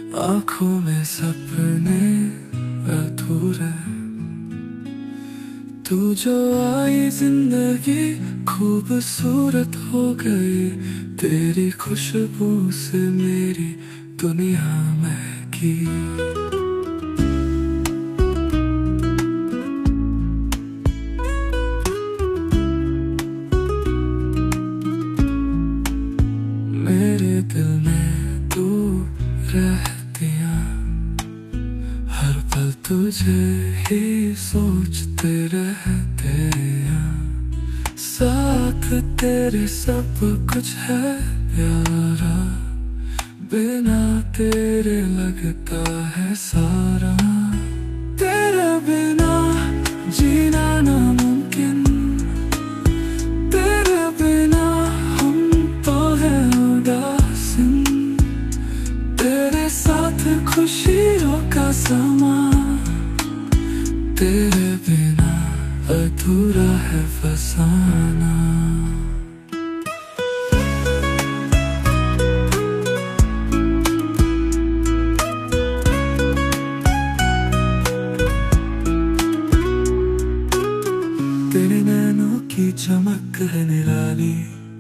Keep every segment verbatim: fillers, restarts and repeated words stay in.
आँखों में सपने अधूरे, तू जो आई जिंदगी खूबसूरत हो गई। तेरी खुशबू से मेरी दुनिया महकी। मेरे दिल में तू रहतिया, हर पल तुझे ही सोचते रहते हैं। साथ तेरे सब कुछ है प्यारा, बिना तेरे लगता है सारा। तेरे बिना जीना नामुमकिन, तेरे बिना हम तो हैं उदासीन। तेरे साथ खुशियों का समा, तेरे बिना अधूरा है फसाना। तेरे नैनों की चमक है निराली,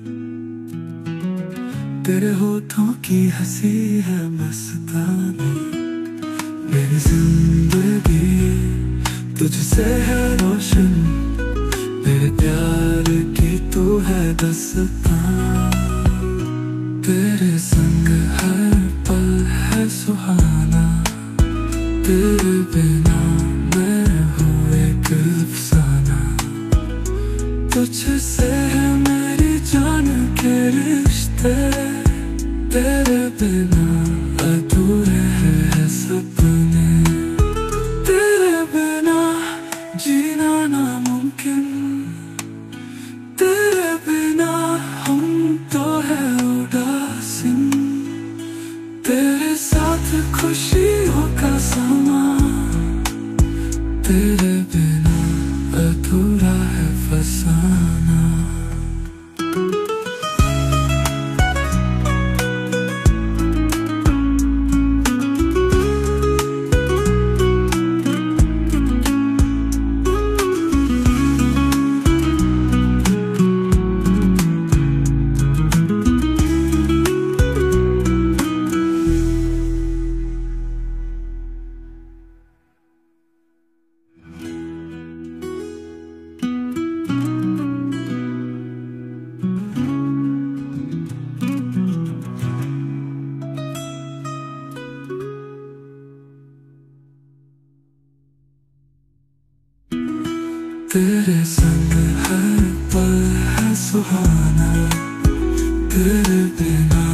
तेरे होठों की हंसी है मस्तानी। मेरी जिंदगी तुझसे है रोशन, मेरे प्यार की तू है दस्तां। तेरे संग हर पल है सुहाना, तेरे बिना मैं हूँ एक अफसाना। तुझसे है मेरी जान के रिश्ते, तेरे बिना अधूरे हैं सपने। तेरे बिना जीना नामुमकिन, तेरे बिना हम तो है उदासीन। तेरे साथ खुशियों का समा, तेरे बिना अधूरा है फसाना। तेरे संग हर पल है सुहाना, तेरे बिना